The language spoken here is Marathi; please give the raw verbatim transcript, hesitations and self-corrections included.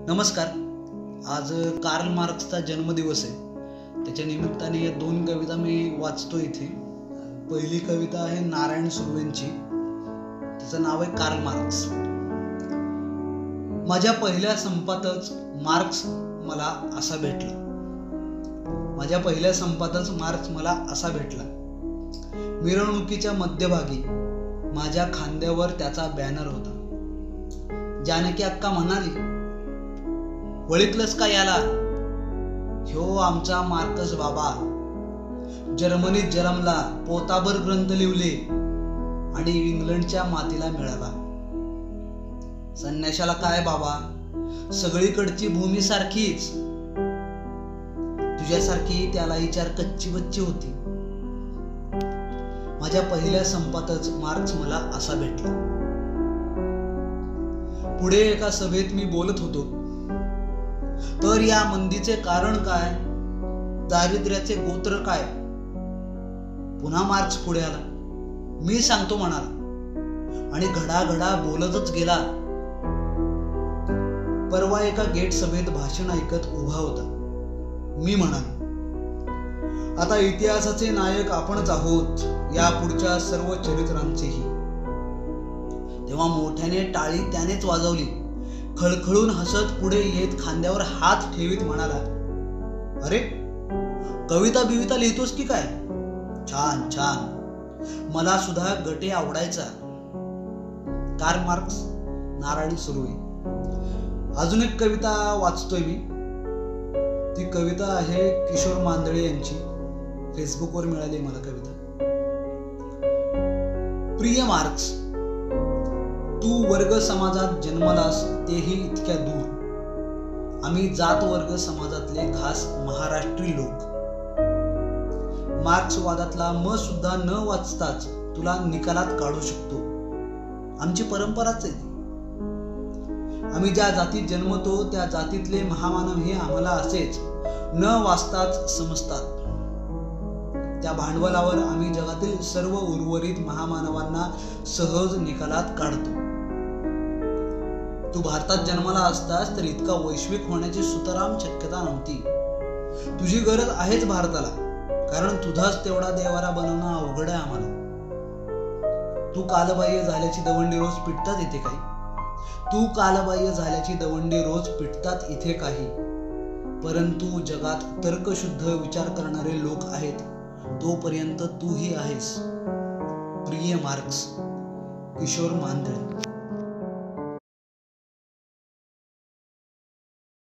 नमस्कार. आज कार्ल मार्क्सचा जन्मदिवस आहे. त्याच्या निमित्ताने या दोन कविता मी वाचतो इथे. पहिली कविता आहे नारायण सुर्वेंची. त्याचं नाव आहे कार्ल मार्क्स. माझ्या पहिल्या संपातच मार्क्स मला असा भेटला. माझ्या पहिल्या संपातच मार्क्स मला असा भेटला. मिरवणुकीच्या मध्यभागी माझ्या खांद्यावर त्याचा बॅनर होता. जानकी अक्का म्हणाली, ओळखलंस का याला? ह्यो आमचा मार्क्स बाबा. जर्मनीत जन्मला, पोताभर ग्रंथ लिवले आणि इंग्लंडच्या मातीला मिळाला. संन्याशाला काय बाबा, सगळीकडची भूमी सारखीच. तुझ्यासारखी त्यालाही चार कच्ची बच्ची होती. माझ्या पहिल्या संपातच मार्क्स मला असा भेटला. पुढे एका सभेत मी बोलत होतो. तर या मंदीचे कारण काय, दारिद्र्याचे गोत्र काय? पुन्हा मार्क्स पुढे आला. मी सांगतो म्हणाला आणि घडाघडा बोलतच गेला. परवा एका गेट सभेत भाषण ऐकत उभा होता. मी म्हणालो, आता इतिहासाचे नायक आपणच आहोत, या पुढच्या सर्व चरित्रांचेही. तेव्हा मोठ्याने टाळी त्यानेच वाजवली. खळखळून हसत पुढे येत खांद्यावर हात ठेवीत म्हणाला, अरे कविता बिविता लिहितोस की काय? छान छान, मला सुद्धा गटे आवडायचा. Karl Marx, Narayan Surve. अजून एक कविता वाचतोय मी. ती कविता आहे किशोर मांदळे यांची. फेसबुकवर मिळाली मला कविता. प्रिय मार्क्स, तू वर्ग समाजात जन्मलास, तेही इतक्या दूर. आम्ही जात वर्ग समाजातले खास महाराष्ट्री लोक. मार्क्सवादातला म सुद्धा न वाचताच तुला निकालात काढू शकतो. आमची परंपराच आहे ती. आम्ही ज्या जातीत जन्मतो त्या जातीतले महामानव हे आम्हाला असेच न वाचताच समजतात. त्या भांडवलावर आम्ही जगातील सर्व उर्वरित महामानवांना सहज निकालात काढतो. तू भारतात जन्माला असतास तर इतका वैश्विक होण्याची सुतराम शक्यता नव्हती. तुझी गरज आहेच भारताला, कारण तुझाच तेवढा देवारा बनवणं अवघड आहे आम्हाला. तू कालबाह्य झाल्याची दवंडी रोज पिटतात इथे काही. तू कालबाह्य झाल्याची दवंडी रोज पिटतात इथे काही. परंतु जगात तर्कशुद्ध विचार करणारे लोक आहेत, तोपर्यंत तूही आहेस. प्रिय मार्क्स. किशोर मांदळे.